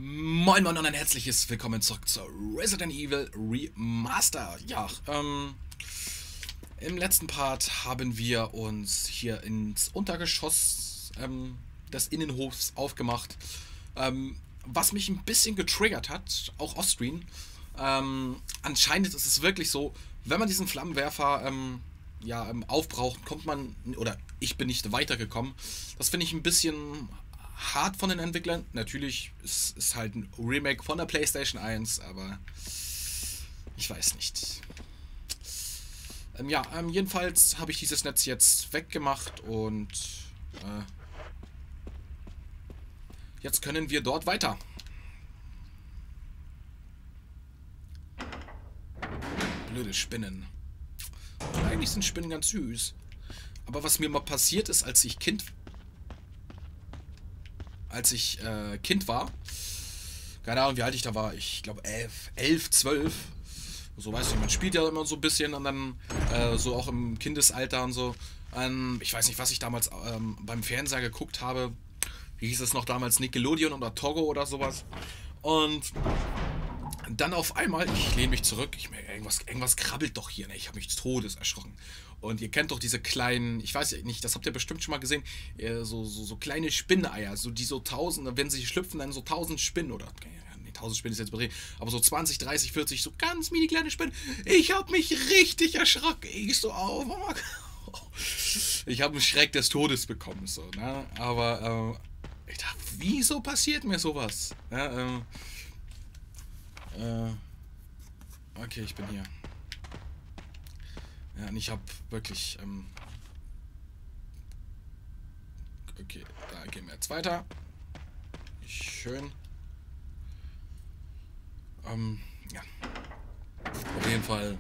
Moin Moin und ein herzliches Willkommen zurück zur Resident Evil Remaster. Ja, im letzten Part haben wir uns hier ins Untergeschoss des Innenhofs aufgemacht, was mich ein bisschen getriggert hat, auch offscreen. Anscheinend ist es wirklich so, wenn man diesen Flammenwerfer aufbraucht, kommt man, oder ich bin nicht weitergekommen. Das finde ich ein bisschen hart von den Entwicklern. Natürlich ist es halt ein Remake von der PlayStation 1, aber ich weiß nicht. Jedenfalls habe ich dieses Netz jetzt weggemacht und jetzt können wir dort weiter. Blöde Spinnen. Eigentlich sind Spinnen ganz süß. Aber was mir mal passiert ist, als ich Kind war, keine Ahnung, wie alt ich da war, ich glaube 11, 12, so, weißt du, man spielt ja immer so ein bisschen und dann so auch im Kindesalter und so. Ich weiß nicht, was ich damals beim Fernseher geguckt habe. Wie hieß es noch damals? Nickelodeon oder Togo oder sowas. Und dann auf einmal, ich lehne mich zurück, irgendwas krabbelt doch hier, ne? Ich habe mich des Todes erschrocken. Und ihr kennt doch diese kleinen, ich weiß nicht, das habt ihr bestimmt schon mal gesehen, so kleine Spinneier, so die so 1000, wenn sie schlüpfen, dann so 1000 Spinnen oder, nee, 1000 Spinnen ist jetzt übertrieben, aber so 20, 30, 40, so ganz mini kleine Spinnen. Ich habe mich richtig erschrocken. Ich so, oh, Mama. Ich habe einen Schreck des Todes bekommen, so, ne? Aber, ich dachte, wieso passiert mir sowas? Ja, okay, ich bin hier. Ja, und ich habe wirklich, okay, da gehen wir jetzt weiter. Schön. Ja. Auf jeden Fall.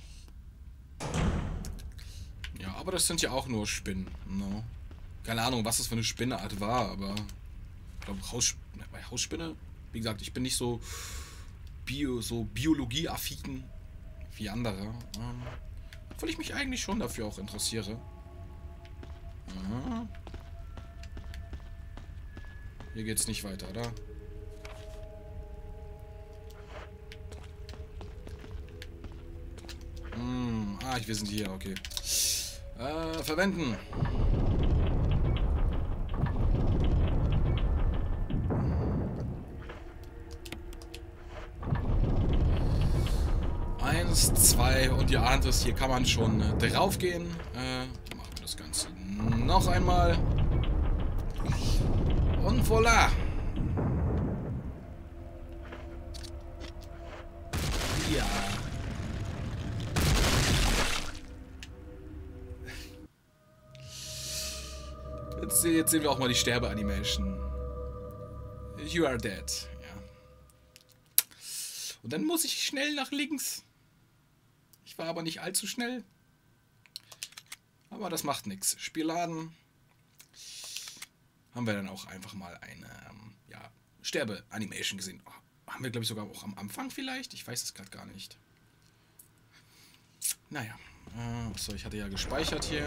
Ja, aber das sind ja auch nur Spinnen, no? Keine Ahnung, was das für eine Spinnenart war, aber ich glaube, Hausspinne. Wie gesagt, ich bin nicht so biologieaffin wie andere. Obwohl ich mich eigentlich schon dafür auch interessiere. Ja. Hier geht's nicht weiter, oder? Wir sind hier, okay. Verwenden. Eins, zwei und ihr ahnt es, hier kann man schon drauf gehen. Machen wir das Ganze noch einmal. Und voilà. Ja. Jetzt sehen wir auch mal die Sterbe-Animation. You are dead. Ja. Und dann muss ich schnell nach links. Ich war aber nicht allzu schnell. Aber das macht nichts. Spiel laden. Haben wir dann auch einfach mal eine Sterbe-Animation gesehen. Oh, haben wir, glaube ich, sogar auch am Anfang vielleicht? Ich weiß es gerade gar nicht. Naja. Achso, ich hatte ja gespeichert hier.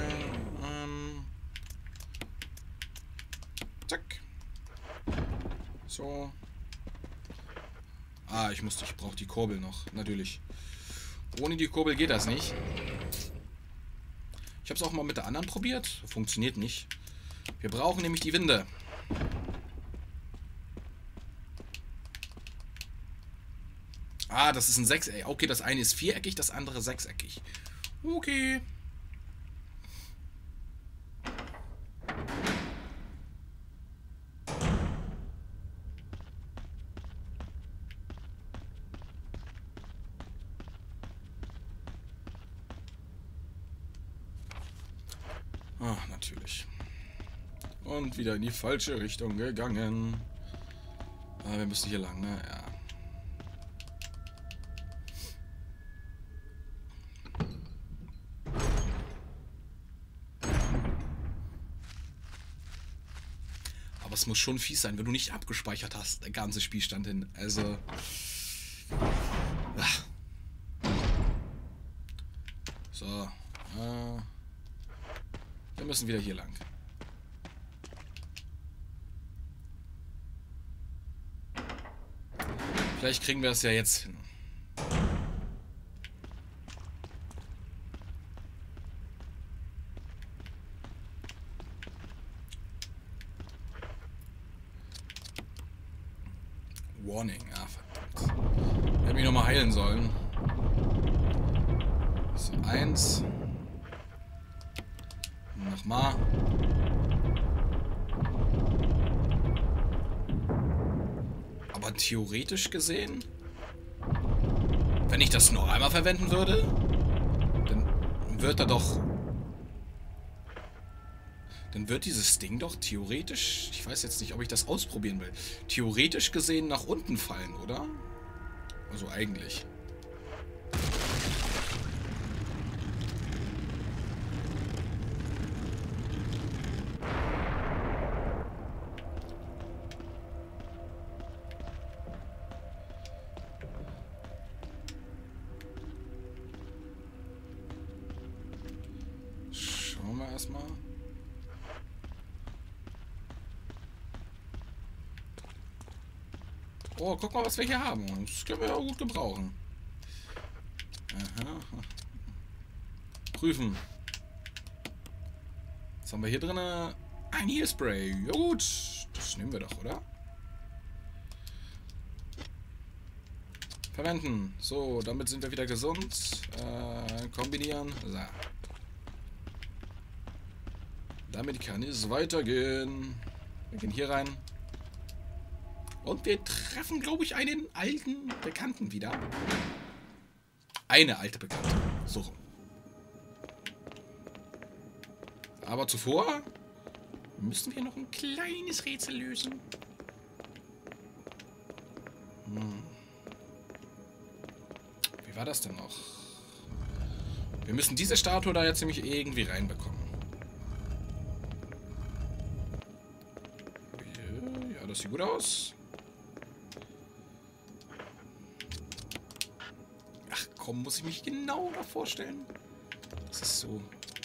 Zack. So. Ich brauche die Kurbel noch. Natürlich. Ohne die Kurbel geht das nicht. Ich habe es auch mal mit der anderen probiert. Funktioniert nicht. Wir brauchen nämlich die Winde. Das ist ein Sechseck. Okay, das eine ist viereckig, das andere sechseckig. Okay. Natürlich. Und wieder in die falsche Richtung gegangen. Wir müssen hier lang, ne? Ja. Aber es muss schon fies sein, wenn du nicht abgespeichert hast, der ganze Spielstand hin. Also. So. Wir müssen wieder hier lang. Vielleicht kriegen wir es ja jetzt hin. Warning. Ah, verdammt. Ich hätte mich nochmal heilen sollen. So, 1. Nochmal. Aber theoretisch gesehen, wenn ich das noch einmal verwenden würde, dann wird er doch... Dann wird dieses Ding doch theoretisch... Ich weiß jetzt nicht, ob ich das ausprobieren will. Theoretisch gesehen nach unten fallen, oder? Also eigentlich. Schauen wir erstmal. Oh, guck mal, was wir hier haben. Das können wir ja gut gebrauchen. Aha. Prüfen. Was haben wir hier drin? Ein Heal-Spray. Ja gut, das nehmen wir doch, oder? Verwenden. So, damit sind wir wieder gesund. Kombinieren. So. Damit kann es weitergehen. Wir gehen hier rein. Und wir treffen, glaube ich, einen alten Bekannten wieder. Eine alte Bekannte. So rum. Aber zuvor müssen wir noch ein kleines Rätsel lösen. Wie war das denn noch? Wir müssen diese Statue da jetzt nämlich irgendwie reinbekommen. Ja, das sieht gut aus. Ach komm, muss ich mich genau da vorstellen? Das ist so...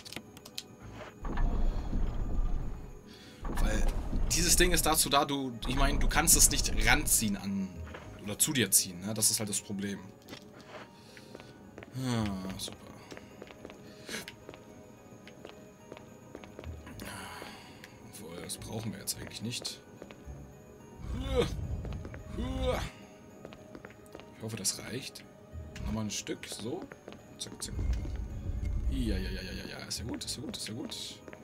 Weil dieses Ding ist dazu da, ich meine, du kannst es nicht ranziehen an... Oder zu dir ziehen, ne? Das ist halt das Problem. Ah, super. Obwohl, das brauchen wir jetzt eigentlich nicht. Ich hoffe, das reicht. Nochmal ein Stück, so. Zack, zack. Ja. Ist ja gut, ist ja gut, ist ja gut.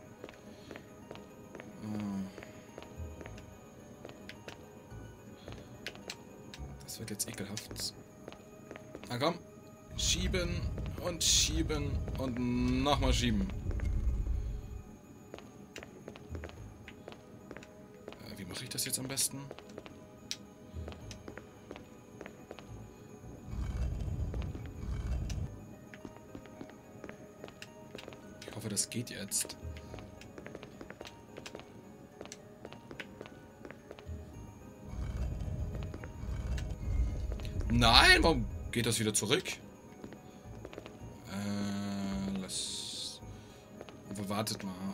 Das wird jetzt ekelhaft. Na komm. Schieben und nochmal schieben. Wie mache ich das jetzt am besten? Ich hoffe, das geht jetzt. Nein, warum geht das wieder zurück? Wartet mal.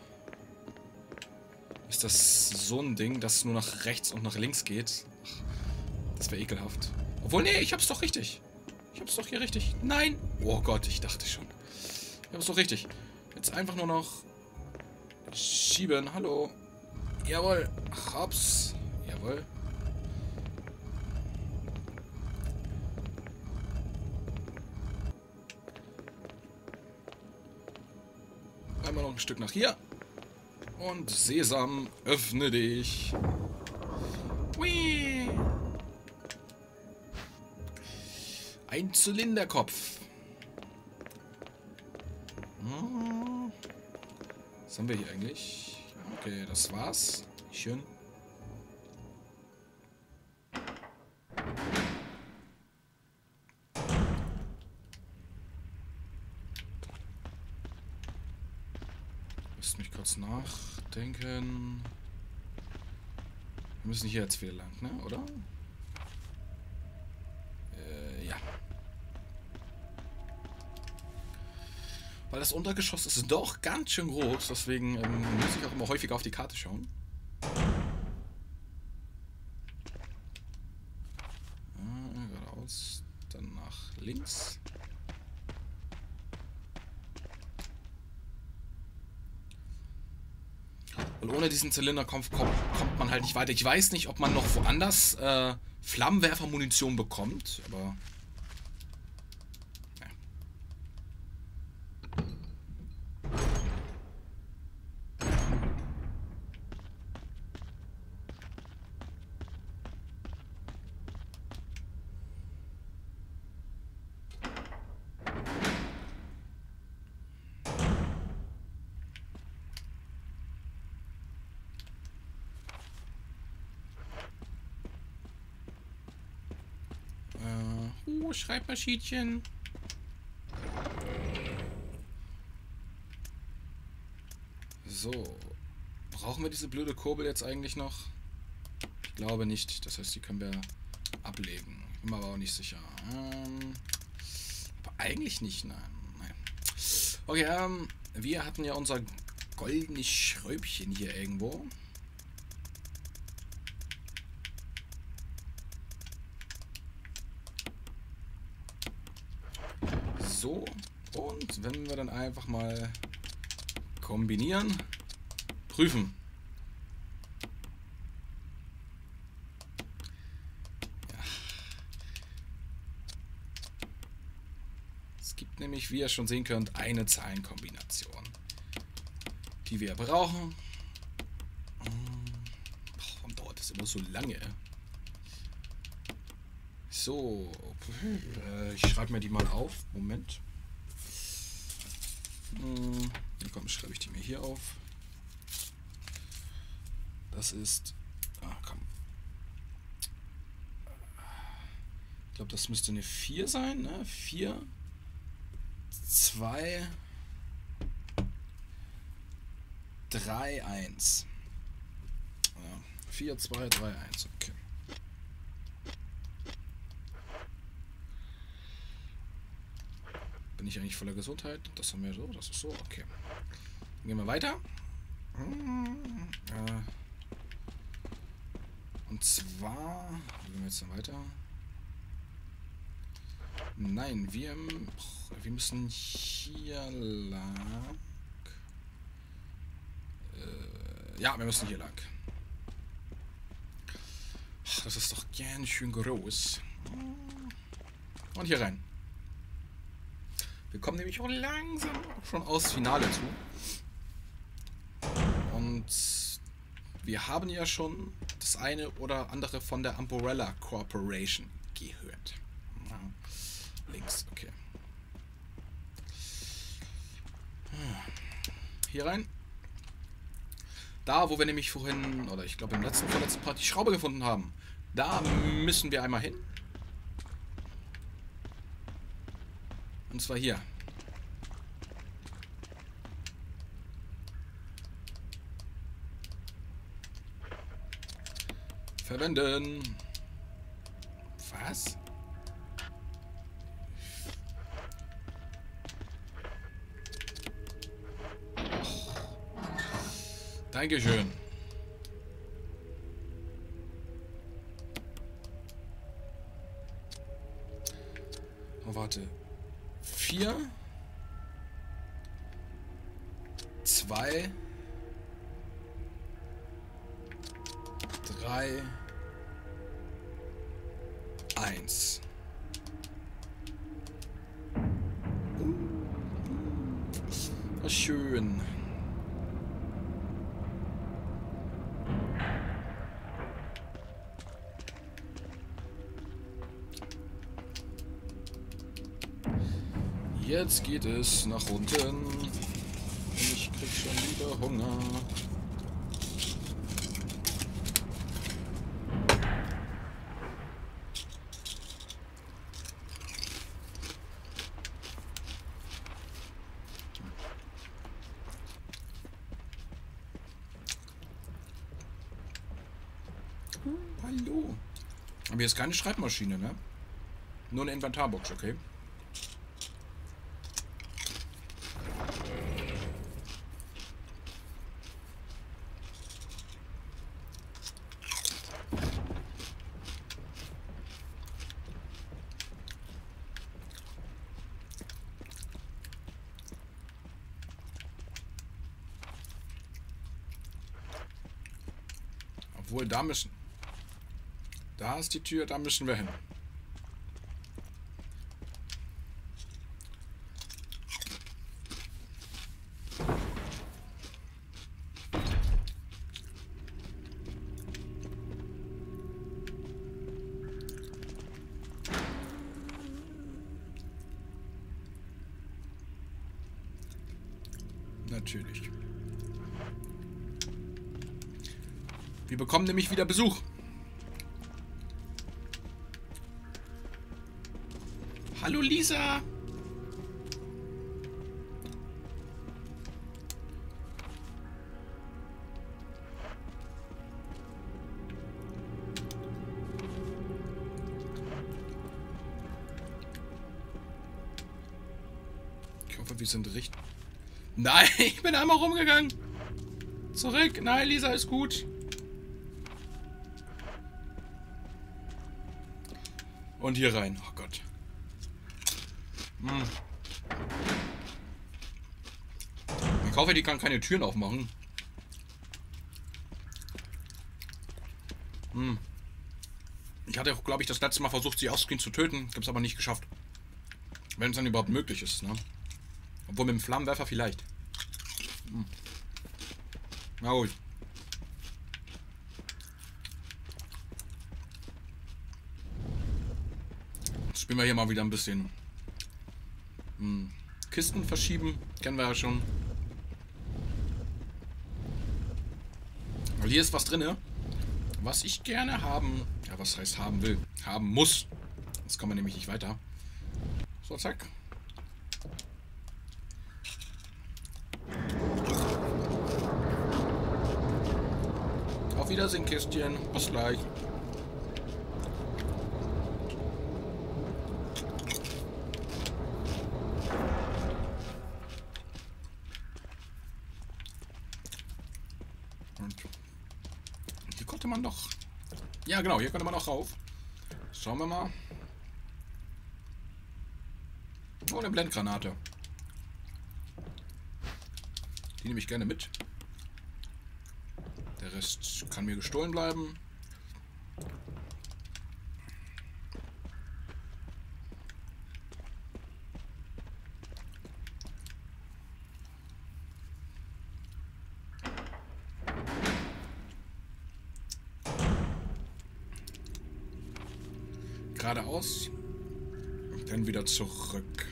Ist das so ein Ding, das nur nach rechts und nach links geht? Ach, das wäre ekelhaft. Obwohl, nee, ich hab's doch richtig. Ich hab's doch hier richtig. Nein! Oh Gott, ich dachte schon. Ich hab's doch richtig. Jetzt einfach nur noch schieben. Hallo. Jawohl. Hops. Jawohl. Einmal noch ein Stück nach hier. Und Sesam, öffne dich. Hui. Ein Zylinderkopf. Was haben wir hier eigentlich? Okay, das war's. Schön. Lasst mich kurz nachdenken. Wir müssen hier jetzt wieder lang, ne? Oder? Ja. Weil das Untergeschoss ist doch ganz schön groß, deswegen muss ich auch immer häufiger auf die Karte schauen. rechts, dann nach links. Und ohne diesen Zylinder kommt man halt nicht weiter. Ich weiß nicht, ob man noch woanders Flammenwerfer-Munition bekommt, aber... Schreibmaschinchen. So. Brauchen wir diese blöde Kurbel jetzt eigentlich noch? Ich glaube nicht. Das heißt, die können wir ablegen. Ich bin mir aber auch nicht sicher. Aber eigentlich nicht, nein. Okay, wir hatten ja unser goldenes Schräubchen hier irgendwo. So, und wenn wir dann einfach mal kombinieren, prüfen. Ja. Es gibt nämlich, wie ihr schon sehen könnt, eine Zahlenkombination, die wir brauchen. Warum dauert das immer so lange? So, ich schreibe mir die mal auf. Moment. Komm, schreibe ich die mir hier auf. Das ist... komm. Ich glaube, das müsste eine 4 sein, ne? 4, 2, 3, 1. 4, 2, 3, 1, okay. Bin ich eigentlich voller Gesundheit? Das haben wir so, das ist so, okay. Dann gehen wir weiter. Und zwar, wie gehen wir jetzt dann weiter? Nein, wir müssen hier lang. Ja, wir müssen hier lang. Ach, das ist doch ganz schön groß. Und hier rein. Wir kommen nämlich auch langsam schon aus Finale zu. Und wir haben ja schon das eine oder andere von der Umbrella Corporation gehört. Ja, links, okay. Hier rein. Da, wo wir nämlich vorhin, oder ich glaube im vorletzten Part die Schraube gefunden haben. Da müssen wir einmal hin. Und zwar hier. Verwenden. Was? Dankeschön. Oh, warte. 4, 2, 3, 1. Oh, schön. Jetzt geht es nach unten. Und ich krieg schon wieder Hunger. Hallo. Aber hier ist keine Schreibmaschine, ne? Nur eine Inventarbox, okay? Obwohl, da müssen... Da ist die Tür, da müssen wir hin. Natürlich. Wir bekommen nämlich wieder Besuch. Hallo Lisa. Ich hoffe, wir sind richtig... Nein, ich bin einmal rumgegangen. Zurück. Nein, Lisa ist gut. Und hier rein. Oh Gott. Ich hoffe, die kann keine Türen aufmachen. Ich hatte auch, glaube ich, das letzte Mal versucht, sie offscreen zu töten. Ich habe es aber nicht geschafft. Wenn es dann überhaupt möglich ist, ne? Obwohl mit dem Flammenwerfer vielleicht. Na gut. Jetzt spielen wir hier mal wieder ein bisschen Kisten verschieben. Kennen wir ja schon. Weil hier ist was drin, was ich gerne haben... Ja, was heißt haben will? Haben muss. Jetzt kommen wir nämlich nicht weiter. So, zack. Auf Wiedersehen, Kistchen. Bis gleich. Und hier konnte man doch... Ja, genau, hier konnte man noch rauf. Schauen wir mal. Oh, eine Blendgranate. Die nehme ich gerne mit. Der Rest kann mir gestohlen bleiben. Geradeaus. Und dann wieder zurück.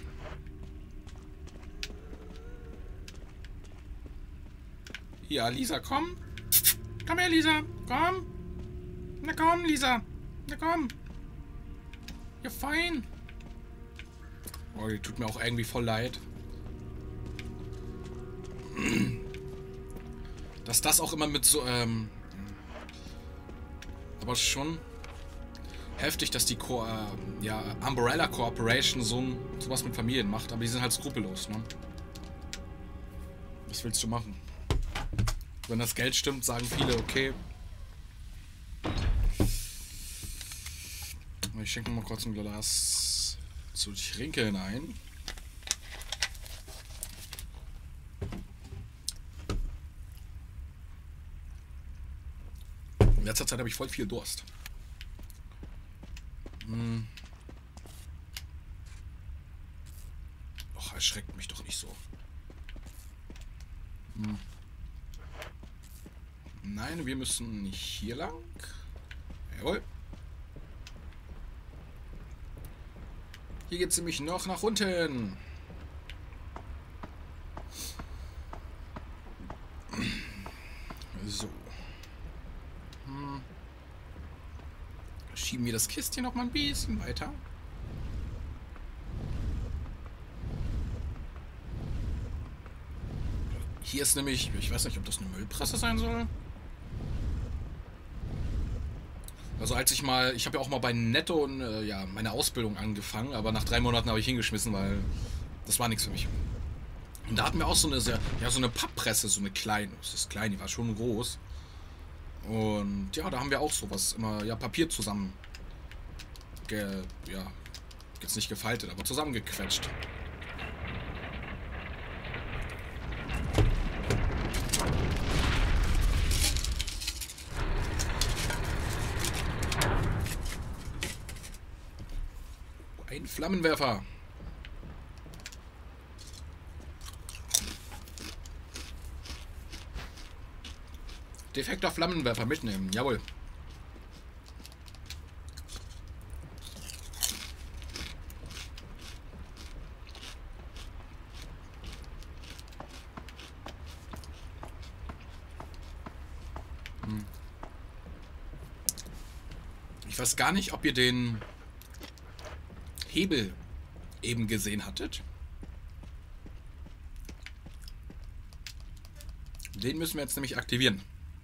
Ja, Lisa, komm. Komm her, Lisa. Komm. Na komm, Lisa. Na komm. Ja, fein. Oh, die tut mir auch irgendwie voll leid. Dass das auch immer mit so, aber schon heftig, dass die Umbrella Corporation sowas mit Familien macht. Aber die sind halt skrupellos, ne? Was willst du machen? Wenn das Geld stimmt, sagen viele, okay. Ich schenke mal kurz ein Glas zu trinken ein. In letzter Zeit habe ich voll viel Durst. Och, erschreckt mich doch nicht so. Nein, wir müssen nicht hier lang. Jawohl. Hier geht es nämlich noch nach unten. So. Schieben wir das Kistchen noch mal ein bisschen weiter. Hier ist nämlich, ich weiß nicht, ob das eine Müllpresse sein soll. Also als ich habe ja auch mal bei Netto meine Ausbildung angefangen, aber nach 3 Monaten habe ich hingeschmissen, weil das war nichts für mich. Und da hatten wir auch so eine Papppresse, so eine kleine. Das ist klein, die war schon groß. Und ja, da haben wir auch sowas immer, Papier zusammen, jetzt nicht gefaltet, aber zusammengequetscht. Ein Flammenwerfer. Defekter Flammenwerfer mitnehmen. Jawohl. Ich weiß gar nicht, ob ihr den Hebel eben gesehen hattet. Den müssen wir jetzt nämlich aktivieren.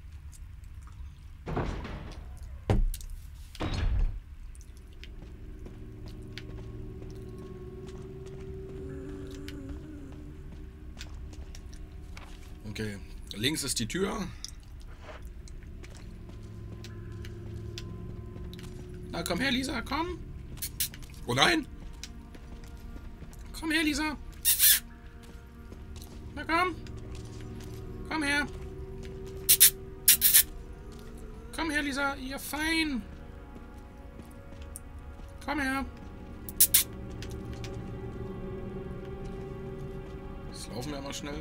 Okay, links ist die Tür. Na, komm her, Lisa, komm. Oh nein! Komm her, Lisa. Na komm. Komm her. Komm her, Lisa. Ihr fein. Komm her. Jetzt laufen wir mal schnell.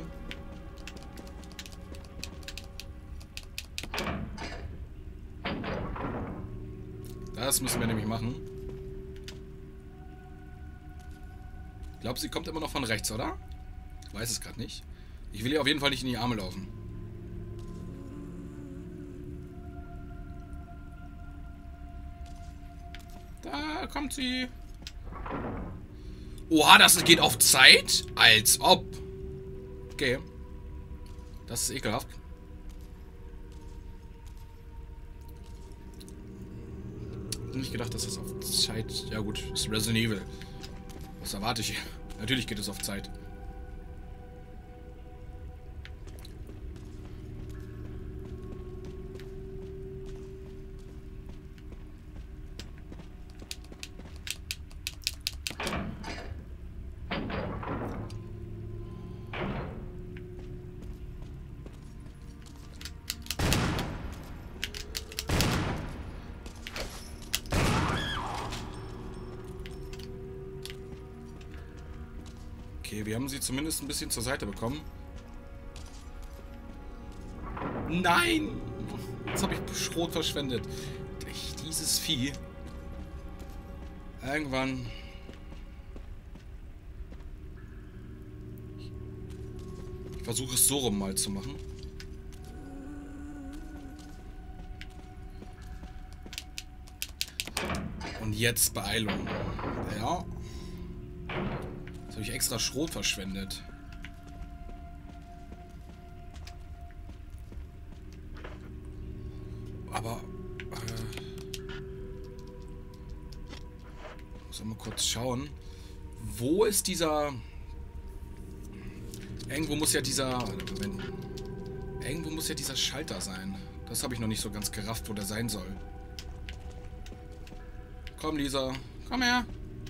Das müssen wir nämlich machen. Ich glaube, sie kommt immer noch von rechts, oder? Ich weiß es gerade nicht. Ich will ihr auf jeden Fall nicht in die Arme laufen. Da kommt sie. Oha, das geht auf Zeit? Als ob. Okay. Das ist ekelhaft. Nicht gedacht, dass das auf Zeit... Ja gut, das ist Resident Evil. Was erwarte ich hier? Natürlich geht es auf Zeit. Okay, wir haben sie zumindest ein bisschen zur Seite bekommen. Nein! Jetzt habe ich Schrot verschwendet. Dieses Vieh. Irgendwann... Ich versuche es so rum mal zu machen. Und jetzt Beeilung. Ja. Jetzt habe ich extra Schrot verschwendet. Aber... muss mal kurz schauen. Wo ist dieser... Irgendwo muss ja dieser... Moment. Irgendwo muss ja dieser Schalter sein. Das habe ich noch nicht so ganz gerafft, wo der sein soll. Komm, Lisa. Komm her.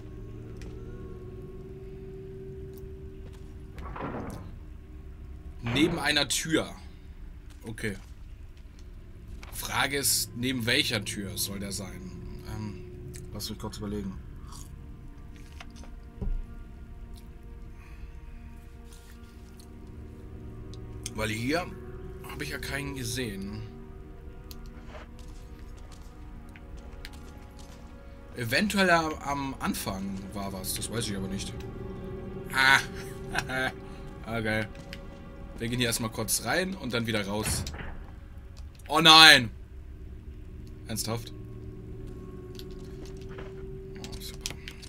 Neben einer Tür. Okay. Frage ist, neben welcher Tür soll der sein? Lass mich kurz überlegen. Weil hier habe ich ja keinen gesehen. Eventuell am Anfang war was, das weiß ich aber nicht. Ah, okay. Wir gehen hier erstmal kurz rein und dann wieder raus. Oh nein! Ernsthaft? Oh, super.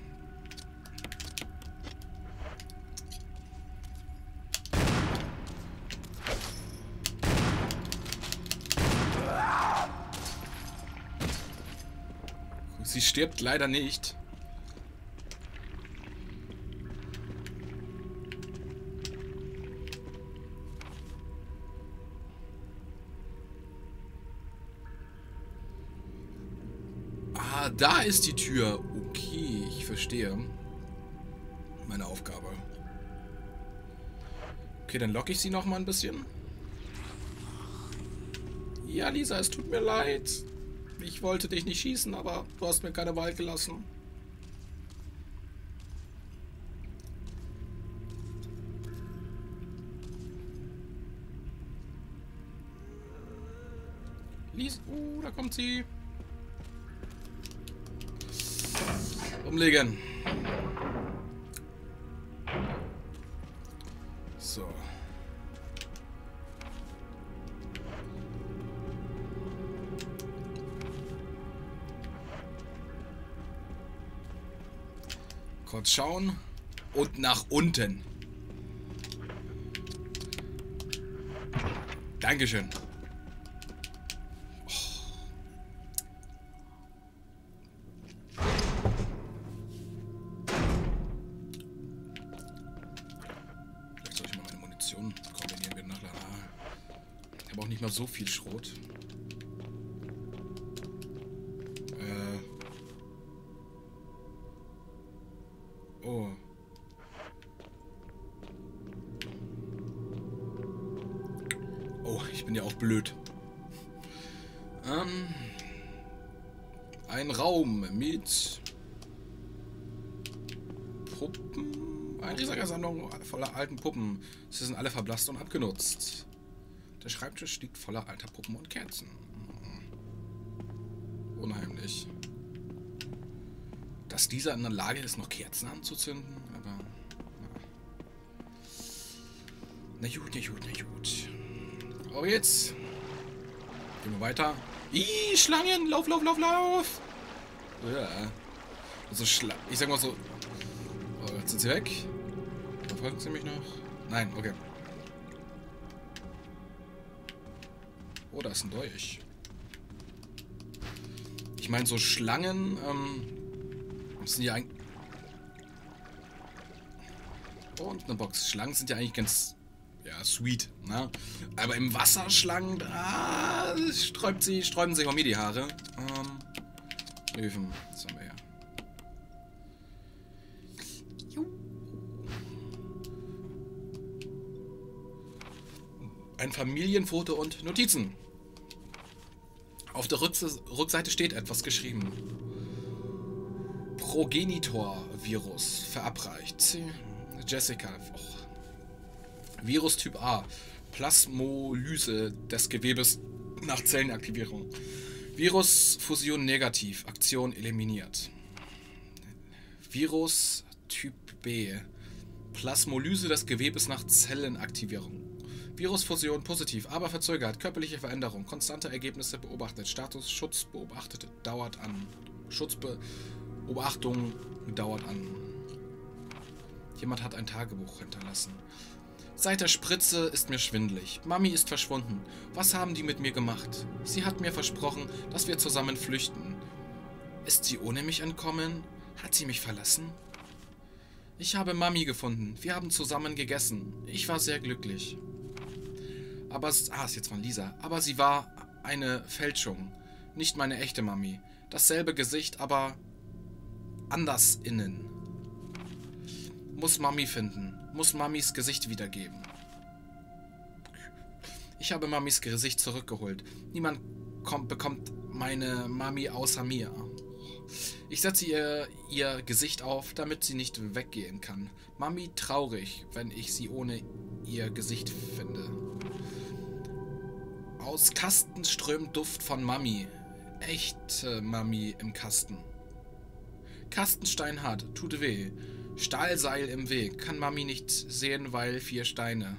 Sie stirbt leider nicht. Ah, da ist die Tür. Okay, ich verstehe. Meine Aufgabe. Okay, dann locke ich sie noch mal ein bisschen. Ja, Lisa, es tut mir leid. Ich wollte dich nicht schießen, aber du hast mir keine Wahl gelassen. Lies. Da kommt sie. Umlegen. So. Kurz schauen. Und nach unten. Dankeschön. Vielleicht soll ich mal meine Munition kombinieren mit Nachladen. Ich habe auch nicht mal so viel Schrot. Oh. Oh, ich bin ja auch blöd. Ein Raum mit Puppen. Eine riesige Sammlung voller alten Puppen. Sie sind alle verblasst und abgenutzt. Der Schreibtisch liegt voller alter Puppen und Kerzen. Unheimlich. Dass dieser in der Lage ist, noch Kerzen anzuzünden, aber... Na gut, na gut, na gut. Aber jetzt gehen wir weiter. Ih, Schlangen! Lauf, lauf, lauf, lauf! Ja. Also ich sag mal so... Oh, jetzt sind sie weg. Verfolgen sie mich noch? Nein, okay. Oh, da ist ein Dolch. Ich meine, so Schlangen, sind ja eigentlich... Und eine Box. Schlangen sind ja eigentlich ganz... Ja, sweet, ne? Aber im Wasser Schlangen, da sträuben sich auch mir die Haare. Öfen, das haben wir ja. Ein Familienfoto und Notizen. Auf der Rückseite steht etwas geschrieben. Progenitor-Virus verabreicht. Jessica. Oh. Virus Typ A. Plasmolyse des Gewebes nach Zellenaktivierung. Virusfusion negativ. Aktion eliminiert. Virus Typ B. Plasmolyse des Gewebes nach Zellenaktivierung. Virusfusion positiv, aber verzögert. Körperliche Veränderung. Konstante Ergebnisse beobachtet. Status Schutz beobachtet. Dauert an. Schutzbeobachtung dauert an. Jemand hat ein Tagebuch hinterlassen. Seit der Spritze ist mir schwindelig. Mami ist verschwunden. Was haben die mit mir gemacht? Sie hat mir versprochen, dass wir zusammen flüchten. Ist sie ohne mich entkommen? Hat sie mich verlassen? Ich habe Mami gefunden. Wir haben zusammen gegessen. Ich war sehr glücklich. Aber ist jetzt von Lisa. Aber sie war eine Fälschung. Nicht meine echte Mami. Dasselbe Gesicht, aber anders innen. Muss Mami finden. Muss Mamis Gesicht wiedergeben. Ich habe Mamis Gesicht zurückgeholt. Niemand bekommt meine Mami außer mir. Ich setze ihr Gesicht auf, damit sie nicht weggehen kann. Mami traurig, wenn ich sie ohne ihr Gesicht finde. Aus Kasten strömt Duft von Mami. Echte Mami im Kasten. Kastenstein hart, tut weh. Stahlseil im Weg. Kann Mami nicht sehen, weil 4 Steine.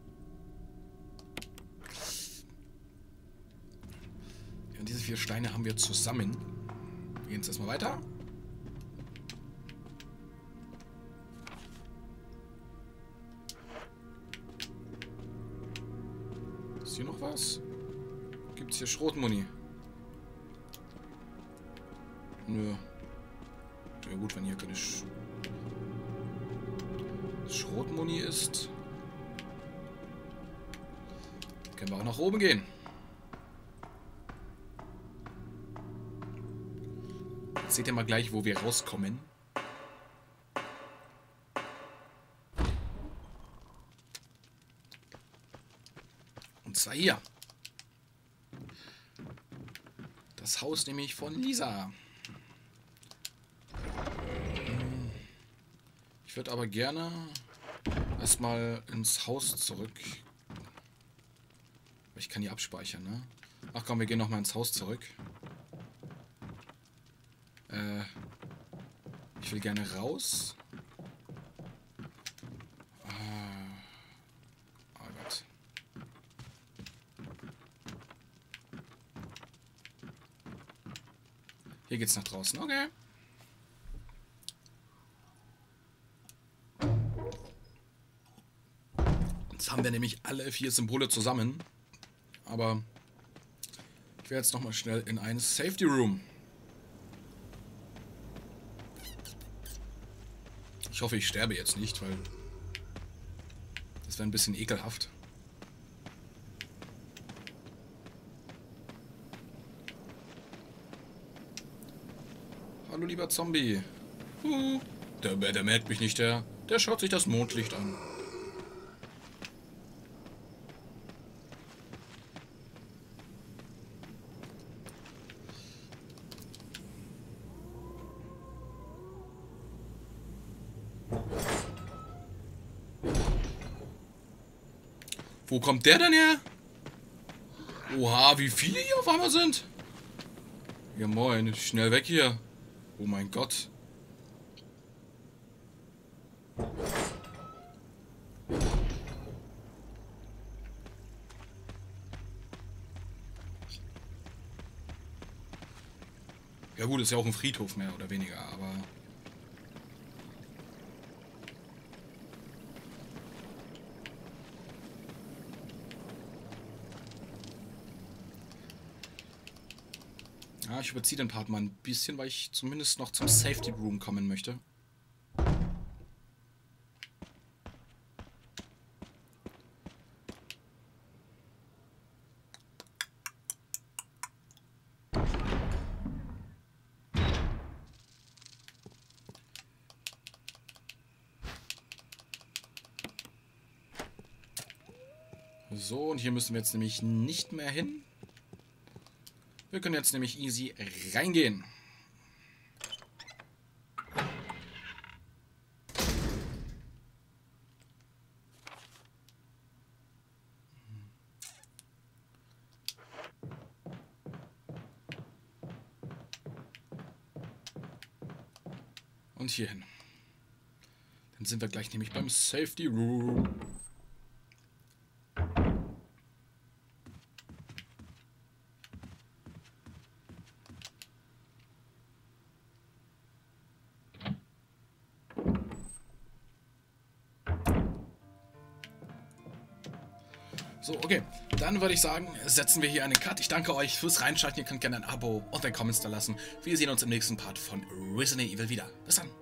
Ja, und diese 4 Steine haben wir zusammen. Wir gehen jetzt erstmal weiter. Ist hier noch was? Gibt es hier Schrotmuni? Nö. Ja gut, wenn hier keine Schrotmuni ist, können wir auch nach oben gehen. Jetzt seht ihr mal gleich, wo wir rauskommen. Und zwar hier. Das Haus nämlich von Lisa. Ich würde aber gerne erstmal ins Haus zurück. Ich kann hier abspeichern, ne? Ach komm, wir gehen nochmal ins Haus zurück. Ich will gerne raus. Oh Gott. Hier geht's nach draußen. Okay. Jetzt haben wir nämlich alle 4 Symbole zusammen. Aber ich werde jetzt nochmal schnell in ein Safety Room. Ich hoffe, ich sterbe jetzt nicht, weil das wäre ein bisschen ekelhaft. Hallo, lieber Zombie. Der merkt mich nicht, der schaut sich das Mondlicht an. Wo kommt der denn her? Oha, wie viele hier auf einmal sind. Ja moin, schnell weg hier. Oh mein Gott. Ja gut, ist ja auch ein Friedhof mehr oder weniger, aber... Ja, ich überziehe den Part mal ein bisschen, weil ich zumindest noch zum Safety Room kommen möchte. So, und hier müssen wir jetzt nämlich nicht mehr hin. Wir können jetzt nämlich easy reingehen. Und hier hin. Dann sind wir gleich nämlich beim Safety Room. So, okay. Dann würde ich sagen, setzen wir hier einen Cut. Ich danke euch fürs Reinschalten. Ihr könnt gerne ein Abo und ein Comment da lassen. Wir sehen uns im nächsten Part von Resident Evil wieder. Bis dann.